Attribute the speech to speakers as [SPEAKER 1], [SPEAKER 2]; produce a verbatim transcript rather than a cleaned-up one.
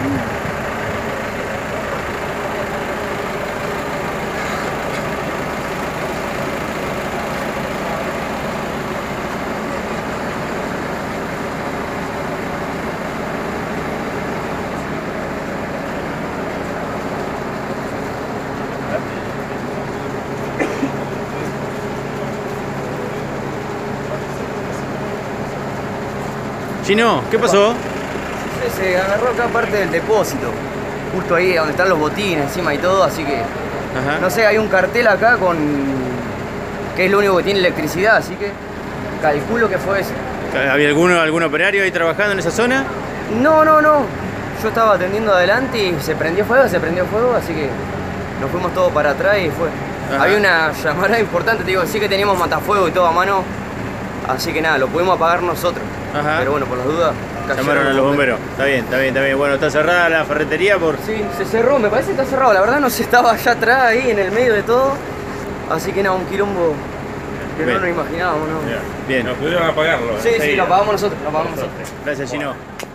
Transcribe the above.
[SPEAKER 1] Chino, ¿qué pasó?
[SPEAKER 2] Se, se agarró acá parte del depósito, justo ahí donde están los botines encima y todo, así que...
[SPEAKER 1] Ajá.
[SPEAKER 2] No sé, hay un cartel acá con... que es lo único que tiene electricidad, así que calculo que fue eso.
[SPEAKER 1] ¿Había alguno, algún operario ahí trabajando en esa zona?
[SPEAKER 2] No, no, no. Yo estaba atendiendo adelante y se prendió fuego, se prendió fuego, así que nos fuimos todos para atrás y fue. Ajá. Había una llamarada importante, te digo, sí que teníamos matafuego y todo a mano, así que nada, lo pudimos apagar nosotros.
[SPEAKER 1] Ajá.
[SPEAKER 2] Pero bueno, por las dudas...
[SPEAKER 1] Llamaron a los bomberos. Está bien, está bien, está bien. Bueno, ¿está cerrada la ferretería por...?
[SPEAKER 2] Sí, se cerró, me parece que está cerrado. La verdad no se estaba allá atrás, ahí en el medio de todo. Así que nada, un quilombo que bien. No nos imaginábamos, ¿no?
[SPEAKER 3] Bien. Nos pudieron apagarlo. ¿eh?
[SPEAKER 2] Sí, sí, sí, lo apagamos nosotros, lo apagamos nosotros.
[SPEAKER 1] Gracias, Chino.